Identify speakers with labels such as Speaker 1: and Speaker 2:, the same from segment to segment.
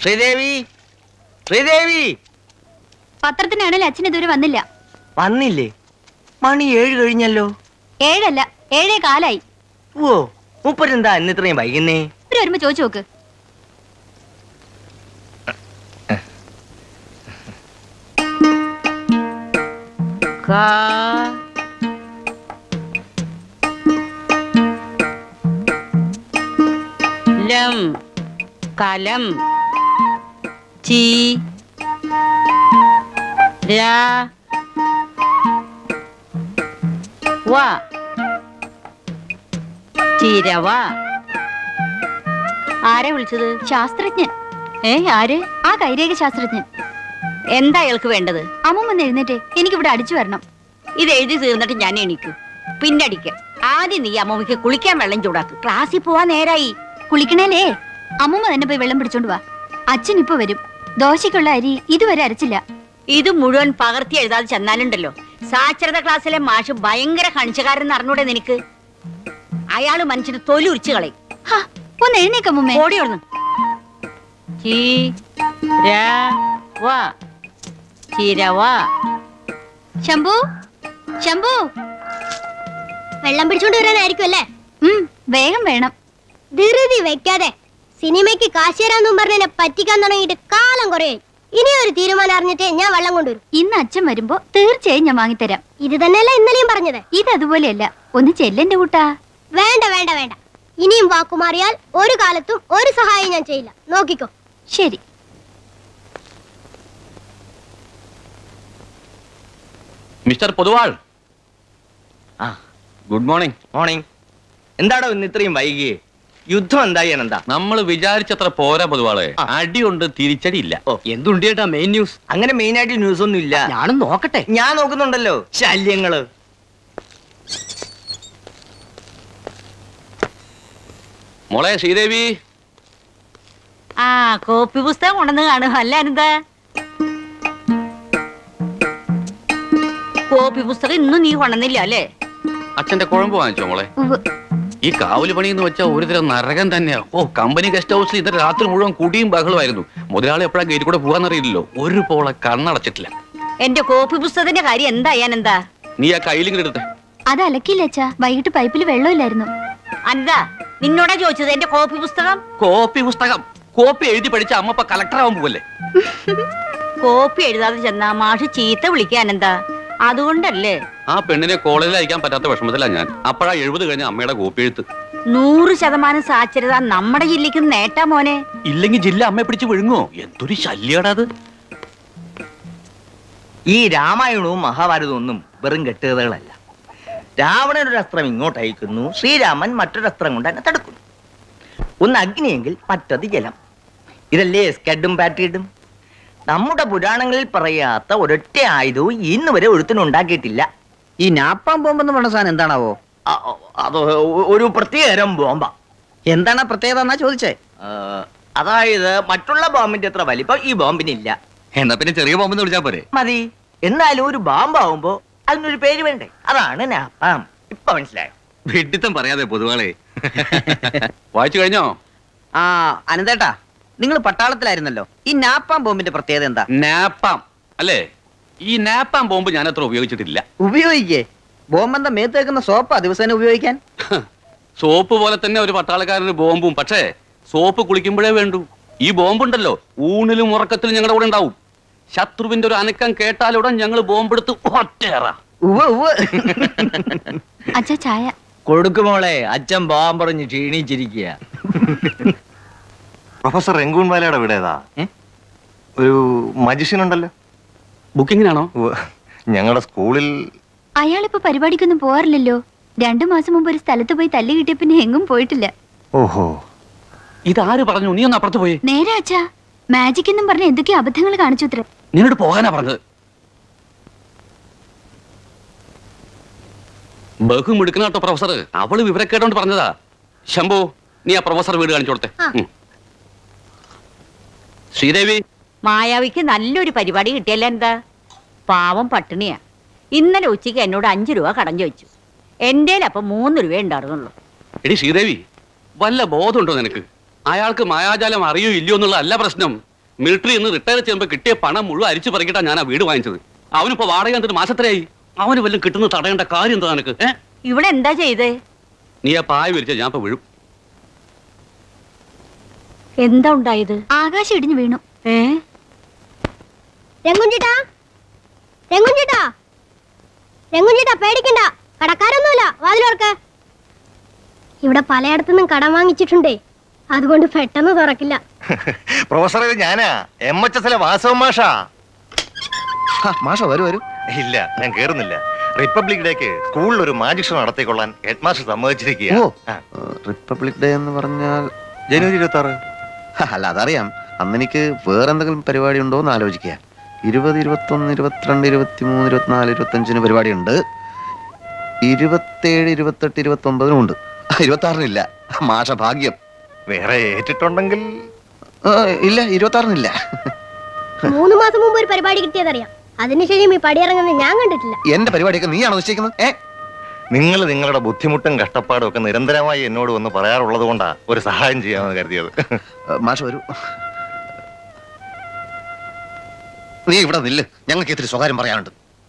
Speaker 1: ശ്രീദേവി, ശ്രീദേവി.
Speaker 2: പത്രത്തിനാണെങ്കിൽ അച്ഛൻ ഇതുവരെ വന്നില്ല.
Speaker 1: വന്നില്ലേ? മണി 7 കഴിഞ്ഞല്ലോ.
Speaker 2: 7 അല്ല, 7:15.
Speaker 1: ഓ, മൂപ്പരെന്താ ഇന്ന് ഇത്രയും വൈകുന്നേ?
Speaker 2: വരുമ്പോ ചോദിച്ചു നോക്ക്.
Speaker 3: ലം കലം ചീ രാ വാ ചീരവ. ആരെ വിളിച്ചത്?
Speaker 2: ശാസ്ത്രജ്ഞൻ.
Speaker 3: ആര്?
Speaker 2: ആ കൈരേഖ ശാസ്ത്രജ്ഞൻ.
Speaker 3: എന്താ അയാൾക്ക് വേണ്ടത്?
Speaker 2: അമ്മൂമ്മ എഴുന്നേറ്റേ, എനിക്കിവിടെ അടിച്ചു വരണം.
Speaker 3: ഇത് എഴുതി തീർന്നിട്ട് ഞാൻ എണീക്കു. പിന്നടിക്ക. ആദ്യം നീ അമ്മൂമ്മയ്ക്ക് കുളിക്കാൻ വെള്ളം ചൂടാക്ക്. ക്ലാസ്സിൽ പോവാൻ നേരായി.
Speaker 2: കുളിക്കണേലേ, അമ്മൂമ്മ തന്നെ പോയി വെള്ളം പിടിച്ചോണ്ട് വാ. അച്ഛൻ ഇപ്പൊ വരും. ദോശയ്ക്കുള്ള അരി ഇതുവരെ അരച്ചില്ല.
Speaker 3: ഇത് മുഴുവൻ പകർത്തി എഴുതാതെ ചെന്നാലുണ്ടല്ലോ. സാക്ഷരത ക്ലാസ്സിലെ മാഷ് ഭയങ്കര കണിച്ചക്കാരെന്ന് അറിഞ്ഞൂടെ നിനക്ക്? അയാള് മനുഷ്യന് തൊലി ഉരിച്ചു കളയും.
Speaker 2: ഒന്ന് എഴുന്നേക്കമ്മൂമ്മേ.
Speaker 3: ഓടിയോർന്ന്.
Speaker 2: ശംഭു, ശംഭു,
Speaker 4: വെള്ളം പിടിച്ചോണ്ട് വരാനായിരിക്കും അല്ലേ?
Speaker 2: വേഗം വേണം.
Speaker 4: ധൃതി വെക്കാതെ. സിനിമയ്ക്ക് കാശ് തരാന്നും പറഞ്ഞതിനെ പറ്റിക്കാൻ തുടങ്ങിയിട്ട് കാലം കുറേ. ഇനി ഒരു തീരുമാനം അറിഞ്ഞിട്ട് ഞാൻ വെള്ളം കൊണ്ടുവരും.
Speaker 2: ഇന്ന് അച്ഛൻ വരുമ്പോ തീർച്ചയായും ഞാൻ വാങ്ങിത്തരാം.
Speaker 4: ഇത് തന്നെയല്ല ഇന്നലെയും പറഞ്ഞത്.
Speaker 2: ഇത് അതുപോലെയല്ല. ഒന്ന് ചെല്ലെന്റെ കൂട്ടാ.
Speaker 4: വേണ്ട വേണ്ട വേണ്ട. ഇനിയും വാക്കുമാറിയാൽ ഒരു കാലത്തും ഒരു സഹായം ഞാൻ ചെയ്യില്ല. നോക്കിക്കോ.
Speaker 2: ശരി.
Speaker 5: Mister Poduval. Good morning.
Speaker 1: Morning. എന്താടോ ഇന്ന് ഇത്രയും വൈകിയേ? യുദ്ധം എന്തായി? എന്താ
Speaker 5: നമ്മൾ വിചാരിച്ചത്ര പോരാ പൊതുവാളെ. അടിയുണ്ട്, തിരിച്ചടിയില്ല.
Speaker 1: എന്തുണ്ട് ചേട്ടാ മെയിൻ ന്യൂസ്? അങ്ങനെ മെയിൻ ആയിട്ട് ന്യൂസ് ഒന്നും ഇല്ല. ഞാനും നോക്കട്ടെ. ഞാൻ നോക്കുന്നുണ്ടല്ലോ. ശല്യങ്ങള്.
Speaker 5: മോളെ ശ്രീദേവി.
Speaker 3: കോപ്പി പുസ്തകം കൊണ്ടെന്ന് കാണും. അല്ല എന്താ കോപ്പി പുസ്തകം ഇന്നും നീ കൊണ്ടുവന്നില്ല അല്ലേ?
Speaker 5: അച്ഛന്റെ കുഴമ്പ് വാങ്ങിച്ചോ മോളെ? ഈ കാവല് പണി എന്ന് വെച്ചാൽ ഒരു തരം നരകം തന്നെയാ. കമ്പനി ഗസ്റ്റ് ഹൗസിൽ ഇന്നലെ രാത്രി മുഴുവൻ കുടിയും ബഹളമായിരുന്നു. മുതലാളി എപ്പോഴാ ഗേറ്റ് കൂടെ പോകാന്നറിയില്ലല്ലോ. ഒരു പോളെ കണ്ണടച്ചിട്ടില്ല.
Speaker 3: എന്റെ കോപ്പി പുസ്തകത്തിന്റെ കാര്യം എന്താ?
Speaker 5: നീ ആ കയ്യിലിങ്ങനെ എടുത്തേ.
Speaker 2: അത് അലക്കില്ല അച്ഛാ. വൈകിട്ട് പൈപ്പിൽ വെള്ളമില്ലായിരുന്നു.
Speaker 3: എന്താ നിന്നോടാ ചോദിച്ചത് എന്റെ കോപ്പി പുസ്തകം?
Speaker 5: കോപ്പി പുസ്തകം കോപ്പി എഴുതി പഠിച്ച അമ്മ ഇപ്പൊ കളക്ടർ ആവാൻ പോവല്ലേ?
Speaker 3: കോപ്പി എഴുതാതെ ചെന്നാ മാഷ് ചീത്ത വിളിക്കാനെന്താ? അതുകൊണ്ടല്ലേ.
Speaker 5: ആ പെണ്ണിനെ കോളേജിൽ അയക്കാൻ പറ്റാത്ത വിഷമത്തിലാ ഞാൻ. അപ്പോഴാ 70 കഴിഞ്ഞ അമ്മയുടെ കോപ്പി എഴുത്ത്.
Speaker 3: 100% സാക്ഷരത നമ്മുടെ ജില്ലക്ക് നേട്ടാ മോനെ.
Speaker 5: ഇല്ലെങ്കിൽ ജില്ല അമ്മയെ പിടിച്ച് വിഴുങ്ങോ? എന്തൊരു ശല്യാടാത്.
Speaker 1: ഈ രാമായണവും മഹാഭാരതവും ഒന്നും വെറും കെട്ടുകഥകളല്ല. രാവണൻ ഒരു അസ്ത്രം ഇങ്ങോട്ട് അയക്കുന്നു, ശ്രീരാമൻ മറ്റൊരു അസ്ത്രം കൊണ്ട് തന്നെ തടുക്കുന്നു. ഒന്ന് അഗ്നിയെങ്കിൽ മറ്റത് ജലം. ഇതല്ലേ സ്കഡും പാറ്റിയിടും. നമ്മുടെ പുരാണങ്ങളിൽ പറയാത്ത ഒരൊറ്റ ആയുധവും ഇന്ന് വരെ ഒരുത്തിനുണ്ടാക്കിയിട്ടില്ല.
Speaker 6: ഈ നാപ്പാൻ ബോംബെന്ന് പറഞ്ഞ സാധനം എന്താണാവോ?
Speaker 1: അത് ഒരു പ്രത്യേകതരം ബോംബ.
Speaker 6: എന്താണ് പ്രത്യേകത എന്നാ ചോദിച്ചേ?
Speaker 1: അതായത് മറ്റുള്ള ബോംബിന്റെ അത്ര വലിപ്പം ഈ ബോംബിനില്ല.
Speaker 5: എന്നാ പിന്നെ ചെറിയ ബോംബെന്ന് വിളിച്ചാ പോരെ?
Speaker 1: മതി. എന്നാലും ഒരു ബോംബാവുമ്പോ അതിനൊരു പേര് വേണ്ടേ? അതാണ് നാപ്പാം. ഇപ്പൊ മനസ്സിലായോ?
Speaker 5: വെട്ടിത്തം പറയാതെ പൊതുവാളെ. വായിച്ചു കഴിഞ്ഞോ?
Speaker 6: അനന്തേട്ടാ, നിങ്ങൾ പട്ടാളത്തിലായിരുന്നല്ലോ. ഈ നാപ്പാം ബോംബിന്റെ പ്രത്യേകത എന്താ?
Speaker 5: നാപ്പാം അല്ലേ? ഈ നാപ്പാം ബോംബ് ഞാൻ അത്ര ഉപയോഗിച്ചിട്ടില്ല.
Speaker 6: ഉപയോഗിക്കേ? ബോംബെന്താ മേത്ത് വെക്കുന്ന സോപ്പാ ദിവസേന ഉപയോഗിക്കാൻ?
Speaker 5: സോപ്പ് പോലെ തന്നെ ഒരു പട്ടാളക്കാരന് ബോംബും. പക്ഷേ സോപ്പ് കുളിക്കുമ്പോഴേ വേണ്ടൂ. ഈ ബോംബുണ്ടല്ലോ, ഊണിലും ഉറക്കത്തിലും ഞങ്ങളുടെ കൂടെ ഉണ്ടാവും. ശത്രുവിന്റെ ഒരു അനക്കം കേട്ടാലുടൻ ഞങ്ങൾ ബോംബെടുത്ത് ഒറ്റേറാ.
Speaker 2: അച്ഛാ ചായ
Speaker 1: കൊടുക്കുമോളെ. അച്ഛൻ ബോംബ് പറഞ്ഞ് ക്ഷീണിച്ചിരിക്കുക.
Speaker 7: പ്രൊഫസർ രംഗൂൺ വാലയുടെ വീടേതാ? ഒരു മജിഷ്യൻ ഉണ്ടല്ലോ.
Speaker 5: ബുക്കിങ്ങിനാണോ?
Speaker 7: ഞങ്ങളുടെ സ്കൂളിൽ.
Speaker 2: അയാളിപ്പോ പരിപാടിക്കൊന്നും പോവാറില്ലല്ലോ. 2 മാസം മുമ്പ് ഒരു സ്ഥലത്ത് പോയി തല്ലി കിട്ടിയ പിന്നെ എങ്ങും പോയിട്ടില്ല.
Speaker 7: ഓഹോ,
Speaker 5: ഇതാര് പറഞ്ഞു? നീ ഒന്ന് അപ്പുറത്ത് പോയി.
Speaker 2: നേരെ അച്ഛാ. മാജിക് എന്നും പറഞ്ഞ എന്തൊക്കെയോ അബദ്ധങ്ങൾ കാണിച്ചു. അത്ര
Speaker 5: നിന്നോട് പോകാനാ പറഞ്ഞത്. ബഹുമിടുക്കുന്ന കേട്ടോ പ്രൊഫസർ. അവള് വിവരക്കേട്ടോണ്ട് പറഞ്ഞതാ. ശംഭു, നീ ആ പ്രൊഫസർ വീട് കാണിച്ചു കൊടുത്തേ. ശ്രീദേവി.
Speaker 3: മായാവിക്ക് നല്ലൊരു പരിപാടി കിട്ടിയല്ല എന്താ? പാവം പട്ടിണിയാ. ഇന്നലെ ഉച്ചയ്ക്ക് എന്നോട് 5 രൂപ കടം ചോദിച്ചു. എന്റെ അപ്പൊ 3 രൂപ ഉണ്ടായിരുന്നുള്ളൂ.
Speaker 5: എടി ശ്രീദേവി, വല്ല ബോധമുണ്ടോ നിനക്ക്? അയാൾക്ക് മായാജാലം അറിയോ ഇല്ലയോ എന്നുള്ള അല്ല പ്രശ്നം. മിലിറ്ററി നിന്ന് റിട്ടയർ ചെയ്യുമ്പോൾ കിട്ടിയ പണം മുഴുവൻ അരിച്ചു പറക്കിട്ടാ ഞാൻ ആ വീട് വാങ്ങിച്ചത്. അവനിപ്പോ വാടക എന്നിട്ട് മാസത്രയായി. അവന് വല്ലതും കിട്ടുന്ന തടയേണ്ട കാര്യം എന്താ നിനക്ക്?
Speaker 3: ഇവിടെ എന്താ ചെയ്തേ?
Speaker 5: നീ ആ പായ വിരിച്ച ഞാൻ ഇപ്പൊ വീഴും.
Speaker 3: എന്താ ഉണ്ടായത്?
Speaker 2: ആകാശം ഇടിഞ്ഞു വീണു.
Speaker 4: രംഗുഞ്ചേട്ടാ, രംഗുഞ്ചേട്ടാ, രംഗുഞ്ചേട്ടാ, പേടിക്കണ്ട, കടക്കാരൊന്നുമില്ല, വാതിലോർക്ക്. ഇവിടെ പലയിടത്തുനിന്നും കടം വാങ്ങിച്ചിട്ടുണ്ടേ, അതുകൊണ്ട് പെട്ടെന്ന് തുറക്കില്ല.
Speaker 7: പ്രൊഫസർ, ഇത് ഞാനാ, MHS വാസവ മാഷ. മാഷ വരൂ വരൂ. ഇല്ല, ഞാൻ കേറുന്നില്ല. റിപ്പബ്ലിക് ഡേക്ക് സ്കൂളിൽ ഒരു മാജിക് ഷോ നടത്തിക്കൊള്ളാൻ ഹെഡ് മാസ്റ്റർ സമ്മതിച്ചിരിക്കുക.
Speaker 8: റിപ്പബ്ലിക് ഡേ എന്ന് പറഞ്ഞാൽ
Speaker 7: ജനുവരി 26.
Speaker 8: അല്ല, അതറിയാം. അന്ന് എനിക്ക് വേറെന്തെങ്കിലും പരിപാടി ഉണ്ടോ എന്ന് ആലോചിക്കുക. 20, 21, 22, 23, 24, 25 പരിപാടിയുണ്ട്. 27, 28, 29 ഉണ്ട്. 26-നില്ല. മാഷ ഭാഗ്യം.
Speaker 7: വേറെ ഏറ്റിട്ടുണ്ടെങ്കിൽ
Speaker 8: ഇല്ല, 26-നില്ല.
Speaker 4: 3 മാസം മുമ്പ് ഒരു പരിപാടി കിട്ടിയതറിയാം. അതിനുശേഷം ഈ പടിയിറങ്ങുന്നത് ഞാൻ കണ്ടിട്ടില്ല.
Speaker 8: എന്റെ പരിപാടിയൊക്കെ നീയാണോ നിശ്ചയിക്കുന്നത്?
Speaker 7: നിങ്ങൾ നിങ്ങളുടെ ബുദ്ധിമുട്ടും കഷ്ടപ്പാടും ഒക്കെ നിരന്തരമായി എന്നോട് വന്ന് പറയാറുള്ളത് കൊണ്ടാ ഒരു സഹായം ചെയ്യാമെന്ന് കരുതിയത്.
Speaker 8: മാഷ വരൂ. നീ ഇവിടെ നില്ല്, ഞങ്ങൾക്ക് ഇത്തിരി സ്വകാര്യം പറയാനുണ്ട്.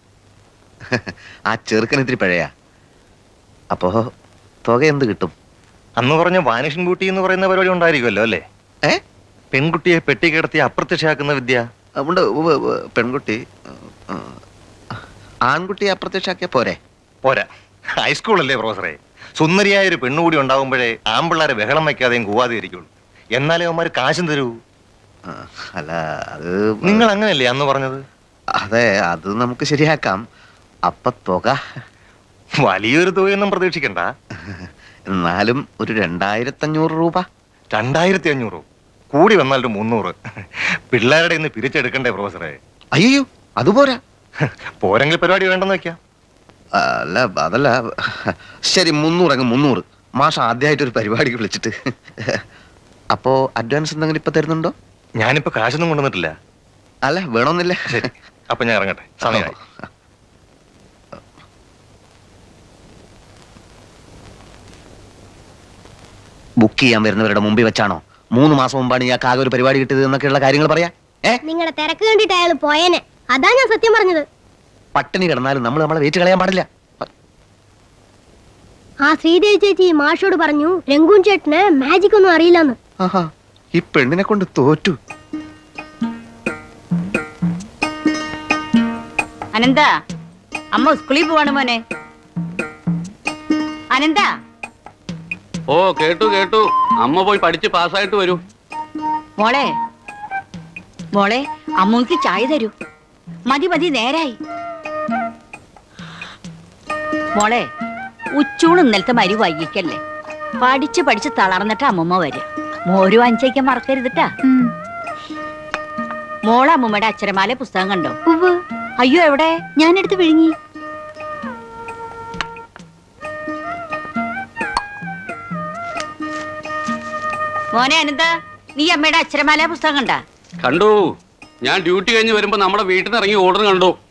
Speaker 8: ആ ചെറുക്കൻ ഇത്തിരി പഴയാ. അപ്പോ തുക എന്ത് കിട്ടും?
Speaker 7: അന്ന് പറഞ്ഞ വാനിഷിംഗ് ബ്യൂട്ടി എന്ന് പറയുന്ന പരിപാടി ഉണ്ടായിരിക്കുമല്ലോ അല്ലേ? പെൺകുട്ടിയെ പെട്ടി കിടത്തി അപ്രത്യക്ഷയാക്കുന്ന വിദ്യ.
Speaker 8: ഉണ്ട്. പെൺകുട്ടി ആൺകുട്ടിയെ അപ്രത്യക്ഷാക്കിയ പോരെ?
Speaker 7: പോരാ, ഹൈസ്കൂളല്ലേ പ്രൊഫസറെ. സുന്ദരിയായ ഒരു പെണ്ണുകൂടി ഉണ്ടാവുമ്പോഴേ ആമ്പിള്ളാരെ ബഹളം വയ്ക്കാതെയും കൂവാതെ ഇരിക്കുള്ളൂ. എന്നാലേ അവന്മാര് കാശും തരൂ.
Speaker 8: അല്ല, അത്
Speaker 7: നിങ്ങൾ അങ്ങനെയല്ലേ അന്ന് പറഞ്ഞത്?
Speaker 8: അതെ, അത് നമുക്ക് ശരിയാക്കാം. അപ്പൊ തുക
Speaker 7: വലിയൊരു തുകയൊന്നും പ്രതീക്ഷിക്കണ്ട.
Speaker 8: എന്നാലും ഒരു 2500 രൂപ.
Speaker 7: 2500 കൂടി വന്നാൽ ഒരു 300. പിള്ളേരുടെ ഇന്ന് പിരിച്ചെടുക്കണ്ടേ പ്രൊഫസറെ?
Speaker 8: അയ്യോ, അതുപോരാ.
Speaker 7: പോരെങ്കിൽ പരിപാടി വേണ്ടെന്ന് വെക്കാം.
Speaker 8: അല്ല, അതല്ല. ശരി, 300 300. മാഷ ആദ്യമായിട്ടൊരു പരിപാടിക്ക് വിളിച്ചിട്ട്. അപ്പോ അഡ്വാൻസ് എന്തെങ്കിലും ഇപ്പൊ തരുന്നുണ്ടോ?
Speaker 7: ഞാനിപ്പോ കാശൊന്നും കൊണ്ടുവന്നിട്ടില്ല.
Speaker 8: അല്ല, വേണമെന്നില്ല.
Speaker 7: ശരി, അപ്പൊ ഞാൻ ഇറങ്ങട്ടെ, സമയമായി.
Speaker 8: ബുക്ക് ചെയ്യാൻ വരുന്നവരുടെ മുമ്പിൽ വെച്ചാണോ 3 മാസം മുമ്പാണ് ഇയാൾക്ക് ആകെ ഒരു പരിപാടി കിട്ടിയത് എന്നൊക്കെയുള്ള കാര്യങ്ങൾ പറയാ?
Speaker 4: നിങ്ങളുടെ തിരക്ക് കണ്ടിട്ട് അയാൾ പോയേനെ. അതാ ഞാൻ സത്യം പറഞ്ഞത്.
Speaker 8: പട്ടിണി കിടന്നാലും നമ്മൾ നമ്മളെ വെയിറ്റ് കളയാൻ പാടില്ല.
Speaker 4: ആ ശ്രീദേവി ചേച്ചി മാഷോട് പറഞ്ഞു രംഗൂൻ ചേട്ടന് മാജിക് ഒന്നും അറിയില്ലെന്ന്.
Speaker 8: ഈ പെണ്ണിനെ കൊണ്ട് തോറ്റു.
Speaker 3: അനന്ത, അമ്മ സ്കൂളിൽ പോവാണ് മോനെ. അനന്ത.
Speaker 5: ഓ, കേട്ടു കേട്ടു. അമ്മ പോയി പഠിച്ച് പാസ്സായിട്ട് വരൂ.
Speaker 3: മോളെ, മോളെ, അമ്മക്ക് ചായ തരൂ. മതി മതി, നേരായി. മോളെ, ഉച്ചൂണ് ഇന്നലത്തെ മരി വൈകിക്കല്ലേ. പഠിച്ച് പഠിച്ച് തളർന്നിട്ട് അമ്മമ്മ വരിക. മോര് വാങ്ങിച്ചേക്കാൻ മറക്കരുതിട്ടാ. മോളെ, അമ്മമ്മയുടെ അക്ഷരമാല പുസ്തകം കണ്ടോ? അയ്യോ, എവിടെ?
Speaker 2: ഞാനെടുത്ത് വിഴുങ്ങി.
Speaker 3: മോനെ അനന്ത, നീ അമ്മയുടെ അക്ഷരമാല പുസ്തകം കണ്ടാ?
Speaker 5: കണ്ടു. ഞാൻ ഡ്യൂട്ടി കഴിഞ്ഞ് വരുമ്പോ നമ്മുടെ വീട്ടിൽ നിന്ന് ഇറങ്ങി ഓർഡർ കണ്ടു.